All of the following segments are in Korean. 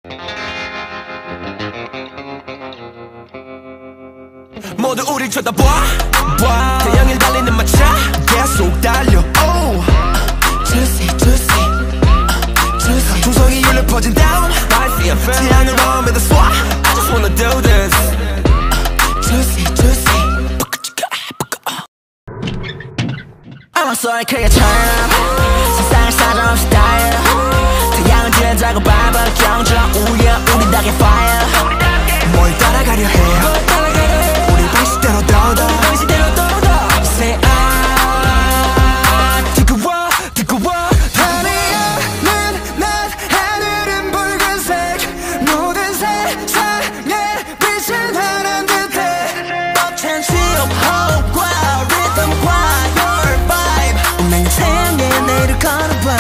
모두 우릴 쳐다봐 태양을 달리는 마차 계속 달려 Juicy juicy juicy 중성이 울려 퍼진 down 태양을 마음에다 쏴 I just wanna do this Juicy juicy I'm a soul creature 세상을 사정없이 스타일 태양을 지나자고 밟아 경적 우예 우리 닭의 fire 뭘 따라가려 해 우리 방식대로 더더 Say 뜨거워 뜨거워 밤이야는 낮 하늘은 붉은색 모든 세상에 빛을 하는 듯해 벅찬 수업 호흡과 리듬과 your vibe 운명의 태양에 내일을 거는 밤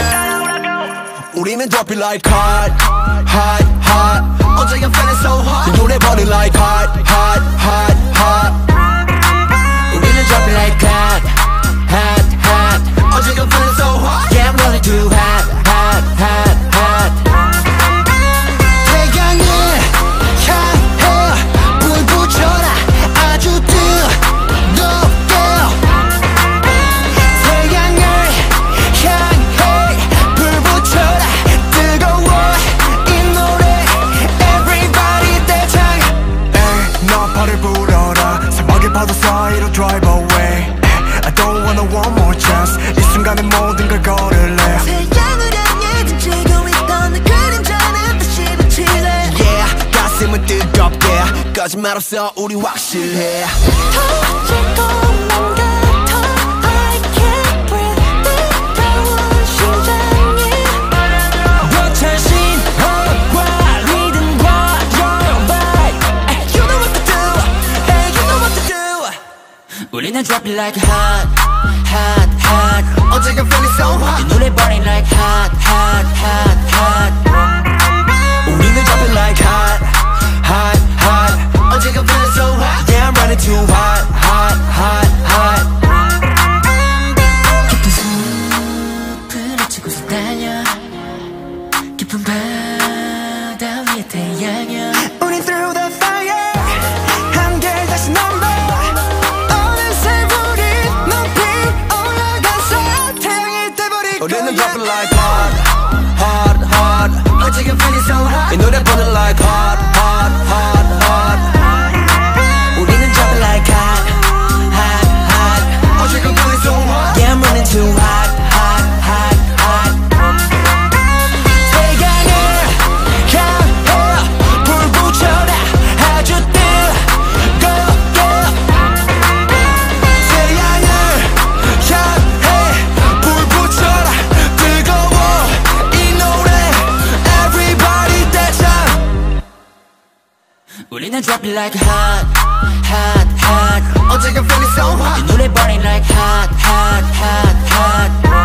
우리는 drop it like hot hot hot 어제 I'm feeling so hot 이 노래 버리 like hot hot hot hot 우리는 drop it like hot hot hot 어제 I'm feeling so hot yeah I'm really too hot hot hot hot 태양을 향해 불 붙여라 아주 뜨겁게 태양을 향해 불 붙여라 뜨거워 이 노래 everybody 대창 에이 너 발을 불어라 사막의 파도 사이로 drive away I don't wanna one more chance 이 순간에 모든 걸 걸을래 태양을 향해 지치고 있던 내 그림자는 다시 비치네 Yeah 가슴은 뜨겁게 거짓말 없어 우리 확실해 터지고 난 같아 I can't breathe 뜨거운 심장이 벅찬 신호과 리듬과 your vibe You know what to do Hey you know what to do 우리는 drop it like hot hot hot 어제가 feeling so hot 이 노래 burning like hot hot hot hot 우리는 drop it like hot hot hot 어제가 feeling so hot Yeah I'm running too hot hot hot hot 깊은 숲을 헤치고서 달려 깊은 바다 위에 태양이야 우린 through the fire 한결 다시 넘버 우리는 drop it like hot, hot, hot 어제 I'm feeling so hot 이 노래 burning like hot, hot, hot, hot 우리는 drop it like hot, hot, hot 어제 I'm feeling so hot Yeah I'm running too hot, hot, hot, hot 태양을 향해 불 붙여라 아주 뜨겁게 태양을 향해 불 붙여라 뜨거워 이 노래 everybody 대창 우리는 drop it like hot hot hot 어제 I'm feeling so hot 이 노래 burning like hot hot hot hot